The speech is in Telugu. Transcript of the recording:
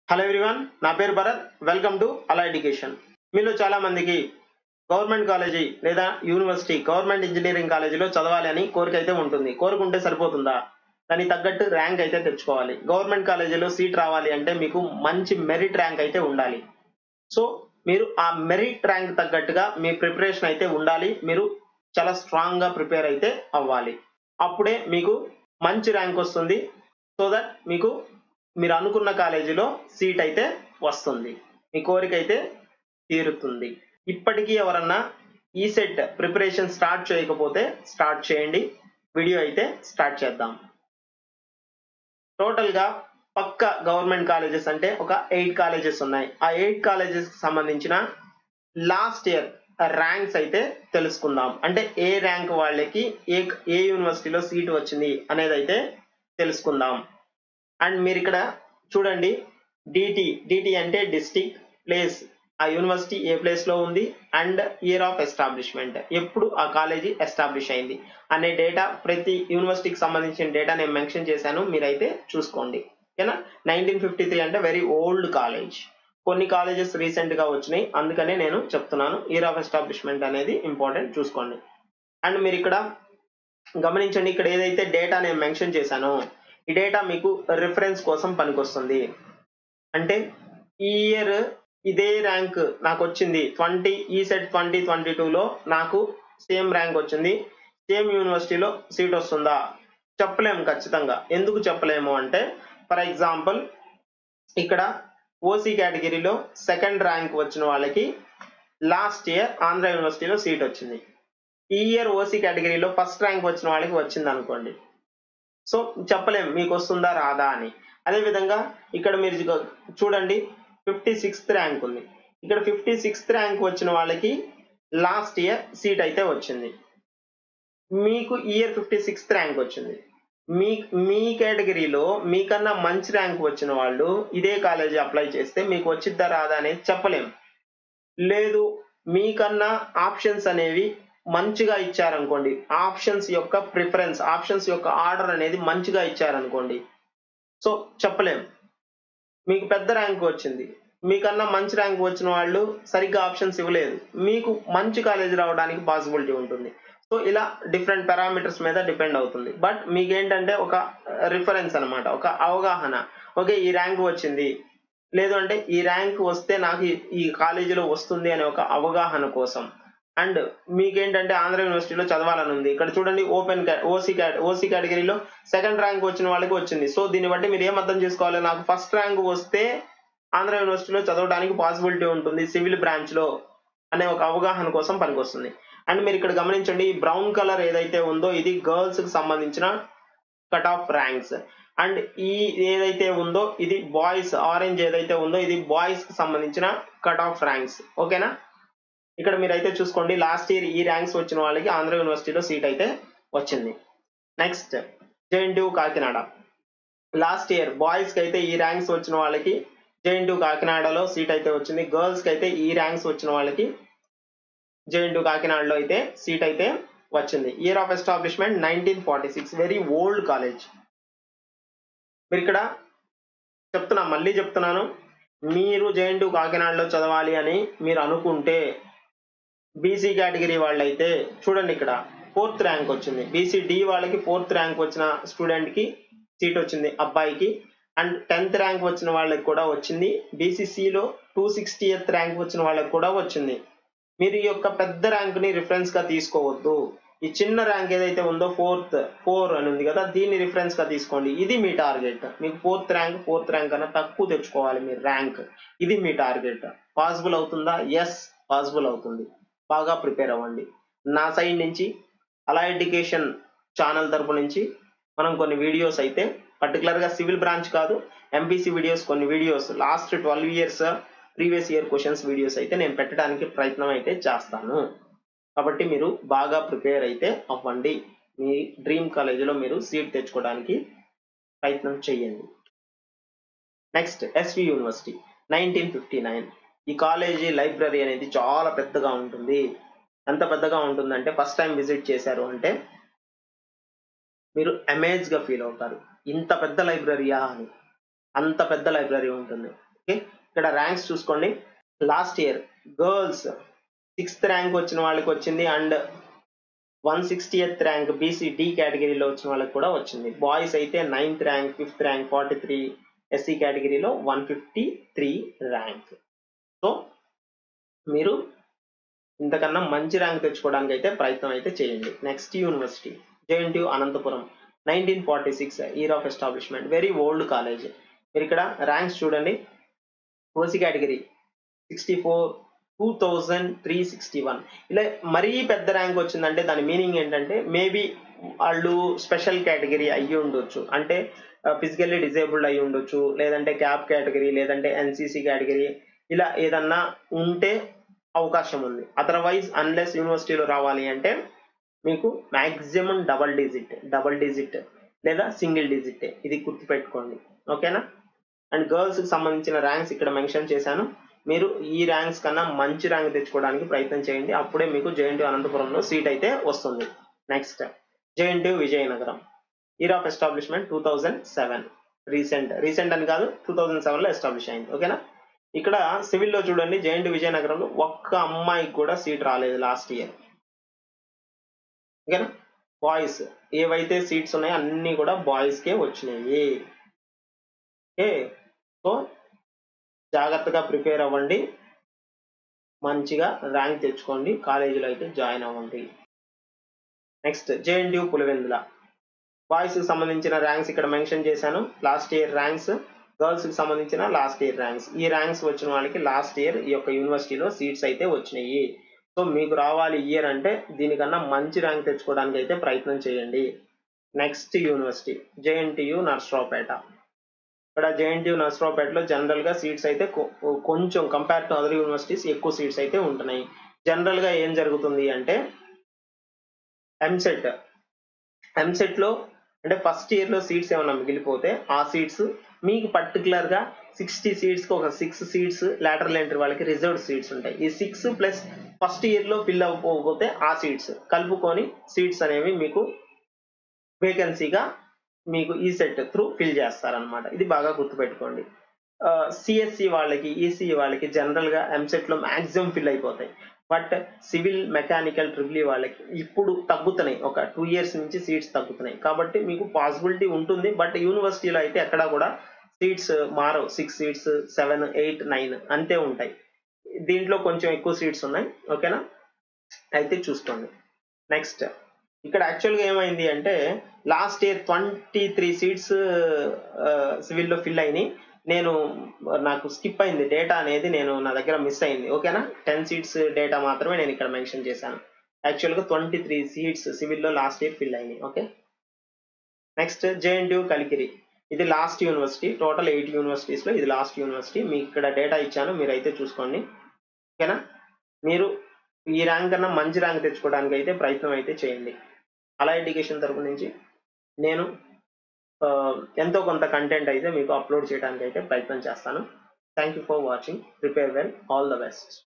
హలో ఎవ్రీవన్, నా పేరు భరత్. Welcome to allocation. మీలో చాలా మందికి గవర్నమెంట్ కాలేజీ లేదా యూనివర్సిటీ గవర్నమెంట్ ఇంజనీరింగ్ కాలేజీలో చదవాలి అని కోరిక అయితే ఉంటుంది. కోరుకుంటే సరిపోతుందా? దానికి తగ్గట్టు ర్యాంక్ అయితే తెచ్చుకోవాలి. గవర్నమెంట్ కాలేజీలో సీట్ రావాలి అంటే మీకు మంచి మెరిట్ ర్యాంక్ అయితే ఉండాలి. సో మీరు ఆ మెరిట్ ర్యాంక్ తగ్గట్టుగా మీ ప్రిపరేషన్ అయితే ఉండాలి. మీరు చాలా స్ట్రాంగ్ గా ప్రిపేర్ అయితే అవ్వాలి. అప్పుడే మీకు మంచి ర్యాంక్ వస్తుంది. సో దట్ మీకు మీరు అనుకున్న కాలేజీలో సీట్ అయితే వస్తుంది. మీ కోరిక అయితే తీరుతుంది. ఇప్పటికీ ఎవరన్నా ఈసెట్ ప్రిపరేషన్ స్టార్ట్ చేయకపోతే స్టార్ట్ చేయండి. వీడియో అయితే స్టార్ట్ చేద్దాం. టోటల్ గా పక్క గవర్నమెంట్ కాలేజెస్ అంటే ఒక 8 కాలేజెస్ ఉన్నాయి. ఆ 8 కాలేజెస్ కి సంబంధించిన లాస్ట్ ఇయర్ ర్యాంక్స్ అయితే తెలుసుకుందాం. అంటే ఏ ర్యాంక్ వాళ్ళకి ఏ యూనివర్సిటీలో సీట్ వచ్చింది అనేది అయితే తెలుసుకుందాం. అండ్ మీరు ఇక్కడ చూడండి, డిటి అంటే డిస్ట్రిక్ట్, ప్లేస్, ఆ యూనివర్సిటీ ఏ ప్లేస్ లో ఉంది, అండ్ ఇయర్ ఆఫ్ ఎస్టాబ్లిష్మెంట్, ఎప్పుడు ఆ కాలేజీ ఎస్టాబ్లిష్ అయింది అనే డేటా, ప్రతి యూనివర్సిటీకి సంబంధించిన డేటా నేను మెన్షన్ చేశాను, మీరైతే చూసుకోండి. ఓకేనా? 1953 అంటే వెరీ ఓల్డ్ కాలేజ్. కొన్ని కాలేజెస్ రీసెంట్ గా వచ్చినాయి, అందుకనే నేను చెప్తున్నాను. ఇయర్ ఆఫ్ ఎస్టాబ్లిష్మెంట్ అనేది ఇంపార్టెంట్, చూసుకోండి. అండ్ మీరు ఇక్కడ గమనించండి, ఇక్కడ ఏదైతే డేటా నేను మెన్షన్ చేశానో ఈ డేటా మీకు రిఫరెన్స్ కోసం పనికొస్తుంది. అంటే ఈ ఇయర్ ఇదే ర్యాంక్ నాకు వచ్చింది, ECET 2022లో నాకు సేమ్ ర్యాంక్ వచ్చింది, సేమ్ యూనివర్సిటీలో సీట్ వస్తుందా? చెప్పలేము ఖచ్చితంగా. ఎందుకు చెప్పలేము అంటే, ఫర్ ఎగ్జాంపుల్ ఇక్కడ ఓసీ కేటగిరీలో సెకండ్ ర్యాంక్ వచ్చిన వాళ్ళకి లాస్ట్ ఇయర్ ఆంధ్ర యూనివర్సిటీలో సీట్ వచ్చింది. ఈ year OC category first rank వచ్చిన వాళ్ళకి వచ్చింది అనుకోండి. సో చెప్పలేం మీకు వస్తుందా రాదా అని. అదే విధంగా ఇక్కడ మీరు చూడండి, 56th ర్యాంక్ ఉంది. ఇక్కడ 56th ర్యాంక్ వచ్చిన వాళ్ళకి లాస్ట్ ఇయర్ సీట్ అయితే వచ్చింది. మీకు ఇయర్ 56th ర్యాంక్ వచ్చింది. మీ కేటగిరీలో మీకన్నా మంచి ర్యాంక్ వచ్చిన వాళ్ళు ఇదే కాలేజీ అప్లై చేస్తే మీకు వచ్చిద్దా రాదా అనేది చెప్పలేం. లేదు, మీకన్నా ఆప్షన్స్ అనేవి మంచిగా ఇచ్చారనుకోండి, ఆప్షన్స్ యొక్క ప్రిఫరెన్స్, ఆప్షన్స్ యొక్క ఆర్డర్ అనేది మంచిగా ఇచ్చారనుకోండి, సో చెప్పలేం. మీకు పెద్ద ర్యాంక్ వచ్చింది, మీకన్నా మంచి ర్యాంక్ వచ్చిన వాళ్ళు సరిగ్గా ఆప్షన్స్ ఇవ్వలేదు, మీకు మంచి కాలేజీ రావడానికి పాసిబిలిటీ ఉంటుంది. సో ఇలా డిఫరెంట్ పారామీటర్స్ మీద డిపెండ్ అవుతుంది. బట్ మీకేంటంటే ఒక రిఫరెన్స్ అనమాట, ఒక అవగాహన. ఓకే, ఈ ర్యాంక్ వచ్చింది, లేదు అంటే ఈ ర్యాంక్ వస్తే నాకు ఈ కాలేజీలో వస్తుంది అనే ఒక అవగాహన కోసం. అండ్ మీకేంటంటే ఆంధ్ర యూనివర్సిటీలో చదవాలని ఉంది. ఇక్కడ చూడండి, ఓసీ కేటగిరీలో సెకండ్ ర్యాంక్ వచ్చిన వాళ్ళకి వచ్చింది. సో దీన్ని బట్టి మీరు ఏం అర్థం చేసుకోవాలి, నాకు ఫస్ట్ ర్యాంక్ వస్తే ఆంధ్ర యూనివర్సిటీలో చదవడానికి పాసిబిలిటీ ఉంటుంది సివిల్ బ్రాంచ్ లో అనే ఒక అవగాహన కోసం పనికొస్తుంది. అండ్ మీరు ఇక్కడ గమనించండి, ఈ బ్రౌన్ కలర్ ఏదైతే ఉందో ఇది గర్ల్స్ కి సంబంధించిన కట్ ఆఫ్ ర్యాంక్స్. అండ్ ఈ ఏదైతే ఉందో ఇది బాయ్స్, ఆరెంజ్ ఏదైతే ఉందో ఇది బాయ్స్ కి సంబంధించిన కట్ ఆఫ్ ర్యాంక్స్. ఓకేనా? ఇక్కడ మీరైతే చూసుకోండి, లాస్ట్ ఇయర్ ఈ ర్యాంక్స్ వచ్చిన వాళ్ళకి ఆంధ్ర యూనివర్సిటీలో సీట్ అయితే వచ్చింది. Next JNTU Kakinada. Last year boys కి అయితే ఈ ర్యాంక్స్ వచ్చిన వాళ్ళకి JNTU కాకినాడలో సీట్ అయితే వచ్చింది. గర్ల్స్ కి అయితే ఈ ర్యాంక్స్ వచ్చిన వాళ్ళకి JNTU కాకినాడలో అయితే సీట్ అయితే వచ్చింది. Year of establishment 1946, very old college. మీరు ఇక్కడ మళ్ళీ చెప్తున్నాను, మీరు JNTU కాకినాడలో చదవాలి అని మీరు అనుకుంటే, బీసీ కేటగిరీ వాళ్ళైతే చూడండి, ఇక్కడ 4th ర్యాంక్ వచ్చింది. BCD వాళ్ళకి 4th ర్యాంక్ వచ్చిన స్టూడెంట్ కి సీట్ వచ్చింది, అబ్బాయికి. అండ్ 10th ర్యాంక్ వచ్చిన వాళ్ళకి కూడా వచ్చింది. BCCలో 260th ర్యాంక్ వచ్చిన వాళ్ళకి కూడా వచ్చింది. మీరు ఈ యొక్క పెద్ద ర్యాంక్ ని రిఫరెన్స్ గా తీసుకోవద్దు. ఈ చిన్న ర్యాంక్ ఏదైతే ఉందో 4 అని ఉంది కదా, దీన్ని రిఫరెన్స్ గా తీసుకోండి. ఇది మీ టార్గెట్. మీకు 4th ర్యాంక్ అన్న తక్కువ తెచ్చుకోవాలి మీరు ర్యాంక్. ఇది మీ టార్గెట్. పాసిబుల్ అవుతుందా? ఎస్, పాసిబుల్ అవుతుంది. బాగా ప్రిపేర్ అవ్వండి. నా సైడ్ నుంచి allocation ఛానల్ తరపు నుంచి మనం కొన్ని వీడియోస్ అయితే, పర్టికులర్ గా సివిల్ బ్రాంచ్ కాదు, MPC వీడియోస్, కొన్ని videos last 12 years previous year questions videos అయితే నేను పెట్టడానికి ప్రయత్నం అయితే చేస్తాను. కాబట్టి మీరు బాగా ప్రిపేర్ అయితే అవ్వండి. మీ డ్రీమ్ కాలేజీలో మీరు సీట్ తెచ్చుకోవడానికి ప్రయత్నం చేయండి. Next SV university 1959. ఈ కాలేజీ లైబ్రరీ అనేది చాలా పెద్దగా ఉంటుంది. ఎంత పెద్దగా ఉంటుందంటే, ఫస్ట్ టైం విజిట్ చేశారు అంటే మీరు అమేజ్ గా ఫీల్ అవుతారు. ఇంత పెద్ద లైబ్రరీయా అని. అంత పెద్ద లైబ్రరీ ఉంటుంది. ఓకే, ఇక్కడ ర్యాంక్స్ చూసుకోండి. Last year girls 6th rank వచ్చిన వాళ్ళకి వచ్చింది అండ్ 160th ర్యాంక్ బీసీ కేటగిరీలో వచ్చిన వాళ్ళకి కూడా వచ్చింది. బాయ్స్ అయితే 9th rank, 5th rank, 43 SC కేటగిరీలో 153 ర్యాంక్. సో మీరు ఇంతకన్నా మంచి ర్యాంక్ తెచ్చుకోవడానికి అయితే ప్రయత్నం అయితే చేయండి. Next university JNTU Anantapur 1946 year of establishment, very old college. మీరు ఇక్కడ ర్యాంక్స్ చూడండి. OC category 64, 2361. ఇలా మరీ పెద్ద ర్యాంక్ వచ్చిందంటే దాని మీనింగ్ ఏంటంటే మేబీ వాళ్ళు స్పెషల్ కేటగిరీ అయ్యి ఉండొచ్చు, అంటే ఫిజికల్లీ డిజేబుల్డ్ అయ్యి ఉండొచ్చు, లేదంటే క్యాప్ కేటగిరీ, లేదంటే ఎన్సీసీ కేటగిరీ, ఇలా ఏదన్నా ఉంటే అవకాశం ఉంది. అదర్వైజ్ అన్లెస్ యూనివర్సిటీలో రావాలి అంటే మీకు మాక్సిమం డబల్ డిజిట్ లేదా సింగిల్ డిజిట్, ఇది గుర్తుపెట్టుకోండి. ఓకేనా? అండ్ గర్ల్స్ కి సంబంధించిన ర్యాంక్స్ ఇక్కడ మెన్షన్ చేశాను. మీరు ఈ ర్యాంక్స్ కన్నా మంచి ర్యాంక్ తెచ్చుకోవడానికి ప్రయత్నం చేయండి, అప్పుడే మీకు జేఎన్టీయు అనంతపురంలో సీట్ అయితే వస్తుంది. Next JNTU Vizianagaram, year of establishment 2007. Recent అని కాదు, 2007 లో ఎస్టాబ్లిష్ అయింది. ఓకేనా? ఇక్కడ సివిల్లో చూడండి, జేఎన్టీయు విజయనగరంలో ఒక్క అమ్మాయికి కూడా సీట్ రాలేదు లాస్ట్ ఇయర్. ఓకేనా? బాయ్స్ ఏవైతే సీట్స్ ఉన్నాయో అన్ని కూడా బాయ్స్ కే వచ్చినాయి. ఓకే, సో జాగ్రత్తగా ప్రిపేర్ అవ్వండి, మంచిగా ర్యాంక్ తెచ్చుకోండి, కాలేజీలో అయితే జాయిన్ అవ్వండి. నెక్స్ట్ జేఎన్టీయు పులివెందుల, బాయ్స్ కి సంబంధించిన ర్యాంక్స్ ఇక్కడ మెన్షన్ చేశాను. లాస్ట్ ఇయర్ ర్యాంక్స్, గర్ల్స్ కి సంబంధించిన లాస్ట్ ఇయర్ ర్యాంక్స్. ఈ ర్యాంక్స్ వచ్చిన వాళ్ళకి లాస్ట్ ఇయర్ ఈ యొక్క యూనివర్సిటీలో సీట్స్ అయితే వచ్చినాయి. సో మీకు రావాలి ఇయర్ అంటే దీనికన్నా మంచి ర్యాంక్ తెచ్చుకోవడానికి అయితే ప్రయత్నం చేయండి. Next university JNTU Narasaraopet. ఇక్కడ జేఎన్టీయు నర్సరావుపేటలో జనరల్ గా సీట్స్ అయితే కొంచెం కంపేర్ టు అదర్ యూనివర్సిటీస్ ఎక్కువ సీట్స్ అయితే ఉంటున్నాయి. జనరల్ గా ఏం జరుగుతుంది అంటే ఎంసెట్ లో అంటే ఫస్ట్ ఇయర్ లో సీట్స్ ఏమైనా మిగిలిపోతే ఆ సీట్స్ మీకు పర్టికులర్ గా 60 సీట్స్ కి ఒక 6 సీట్స్ లాటరల్ ఎంట్రీ వాళ్ళకి రిజర్వ్డ్ సీట్స్ ఉంటాయి. ఈ 6 ప్లస్ ఫస్ట్ ఇయర్ లో ఫిల్ అవ్వకపోతే ఆ సీట్స్ కలుపుకొని సీట్స్ అనేవి మీకు వేకెన్సీగా మీకు ఈసెట్ త్రూ ఫిల్ చేస్తారనమాట. ఇది బాగా గుర్తుపెట్టుకోండి. సిఎస్సి వాళ్ళకి, ఈసీఈ వాళ్ళకి జనరల్ గా ఎంసెట్ లో మాక్సిమం ఫిల్ అయిపోతాయి. బట్ సివిల్, మెకానికల్, ట్రిపుల్ వాళ్ళకి ఇప్పుడు తగ్గుతున్నాయి, ఒక 2 years నుంచి సీట్స్ తగ్గుతున్నాయి. కాబట్టి మీకు పాసిబిలిటీ ఉంటుంది, బట్ యూనివర్సిటీలో అయితే ఎక్కడా కూడా సీట్స్ మారవు. 6 సీట్స్, 7, 8, 9 అంతే ఉంటాయి. దీంట్లో కొంచెం ఎక్కువ సీట్స్ ఉన్నాయి. ఓకేనా? అయితే చూసుకోండి. నెక్స్ట్ ఇక్కడ యాక్చువల్గా ఏమైంది అంటే లాస్ట్ ఇయర్ 23 సీట్స్ సివిల్లో ఫిల్ అయినాయి. నాకు స్కిప్ అయింది డేటా అనేది, నా దగ్గర మిస్ అయింది. ఓకేనా? 10 సీట్స్ డేటా మాత్రమే నేను ఇక్కడ మెన్షన్ చేశాను. యాక్చువల్గా 23 సీట్స్ సివిల్లో లాస్ట్ ఇయర్ ఫిల్ అయినాయి. ఓకే, నెక్స్ట్ జేఎన్టీయు కలికిరి, ఇది లాస్ట్ యూనివర్సిటీ. టోటల్ 8 యూనివర్సిటీస్ లో ఇది లాస్ట్ యూనివర్సిటీ. మీకు ఇక్కడ డేటా ఇచ్చాను, మీరు అయితే చూసుకోండి. ఓకేనా? మీరు ఈ ర్యాంక్ కన్నా మంచి ర్యాంక్ తెచ్చుకోవడానికి అయితే ప్రయత్నం అయితే చేయండి. అలా ఎడ్యుకేషన్ తరపు నుంచి నేను ఎంతో కొంత కంటెంట్ అయితే మీకు అప్లోడ్ చేయడానికి అయితే ప్రయత్నం చేస్తాను. Thank you for watching. Prepare well. All the best.